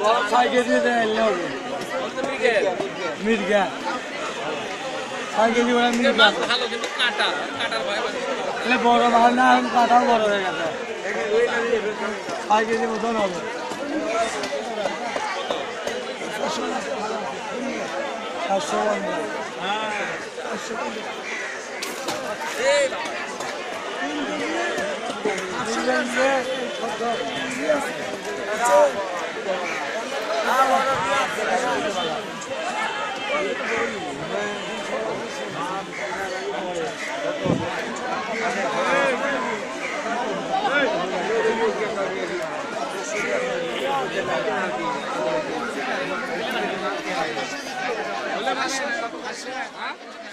6 KG দেয় হবে মির্গা 6 KG বড় মির্গা ভালো কিন্তু কাটার ভয় এলে বড় ভালো না কাটাও বড় হয়ে গেছে 6 কেজি মতন হবে 500 হ্যাঁ 500